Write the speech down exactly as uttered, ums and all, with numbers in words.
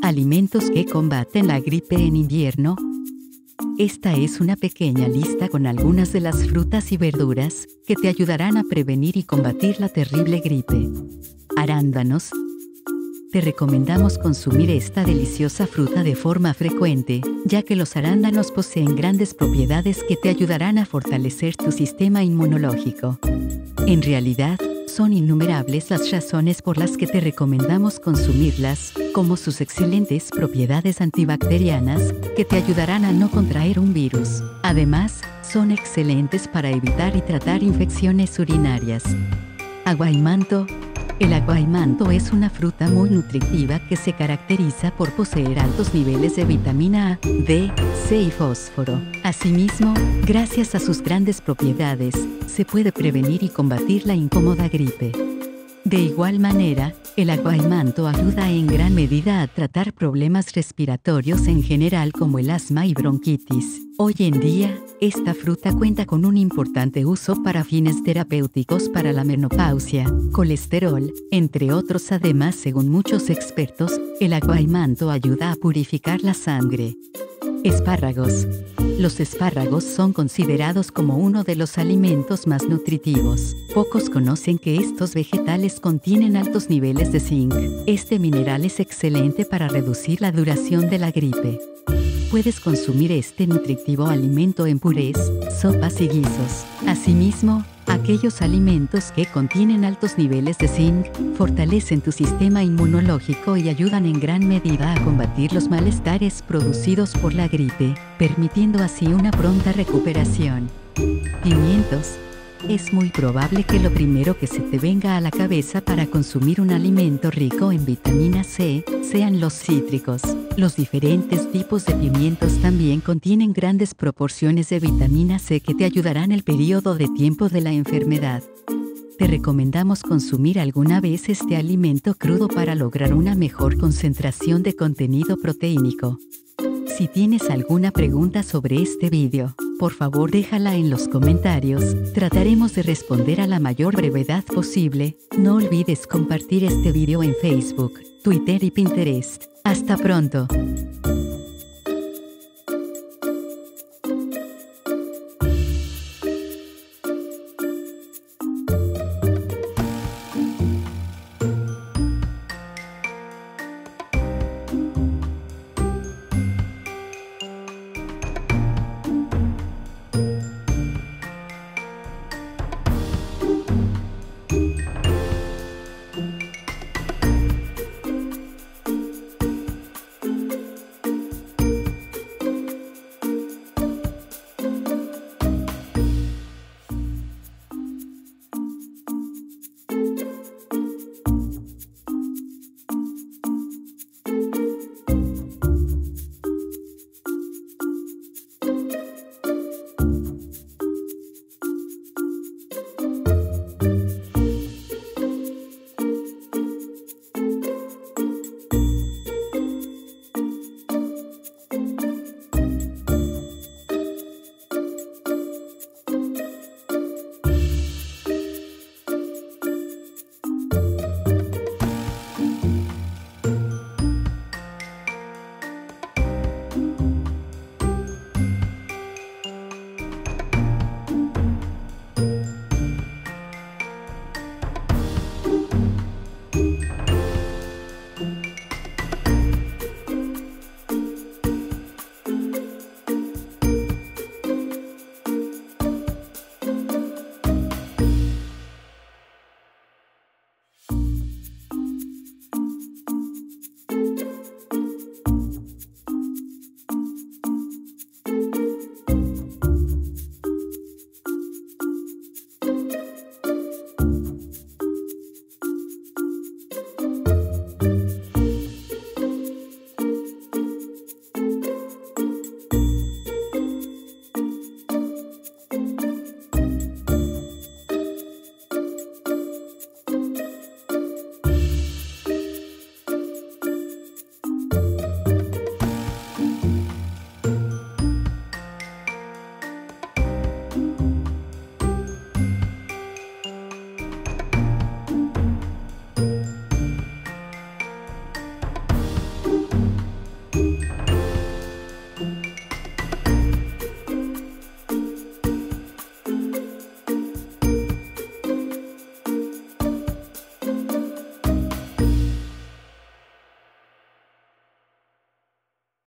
Alimentos que combaten la gripe en invierno. Esta es una pequeña lista con algunas de las frutas y verduras que te ayudarán a prevenir y combatir la terrible gripe. Arándanos. Te recomendamos consumir esta deliciosa fruta de forma frecuente, ya que los arándanos poseen grandes propiedades que te ayudarán a fortalecer tu sistema inmunológico. En realidad, son innumerables las razones por las que te recomendamos consumirlas, como sus excelentes propiedades antibacterianas, que te ayudarán a no contraer un virus. Además, son excelentes para evitar y tratar infecciones urinarias. Aguaimanto. El aguaimanto es una fruta muy nutritiva que se caracteriza por poseer altos niveles de vitamina A, D, C y fósforo. Asimismo, gracias a sus grandes propiedades, se puede prevenir y combatir la incómoda gripe. De igual manera, el aguaimanto ayuda en gran medida a tratar problemas respiratorios en general como el asma y bronquitis. Hoy en día, esta fruta cuenta con un importante uso para fines terapéuticos para la menopausia, colesterol, entre otros. Además, según muchos expertos, el aguaimanto ayuda a purificar la sangre. Espárragos. Los espárragos son considerados como uno de los alimentos más nutritivos. Pocos conocen que estos vegetales contienen altos niveles de zinc. Este mineral es excelente para reducir la duración de la gripe. Puedes consumir este nutritivo alimento en purés, sopas y guisos. Asimismo, aquellos alimentos que contienen altos niveles de zinc fortalecen tu sistema inmunológico y ayudan en gran medida a combatir los malestares producidos por la gripe, permitiendo así una pronta recuperación. Pimientos. Es muy probable que lo primero que se te venga a la cabeza para consumir un alimento rico en vitamina C sean los cítricos. Los diferentes tipos de pimientos también contienen grandes proporciones de vitamina C que te ayudarán el periodo de tiempo de la enfermedad. Te recomendamos consumir alguna vez este alimento crudo para lograr una mejor concentración de contenido proteínico. Si tienes alguna pregunta sobre este vídeo, por favor déjala en los comentarios, trataremos de responder a la mayor brevedad posible. No olvides compartir este vídeo en Facebook, Twitter y Pinterest. ¡Hasta pronto!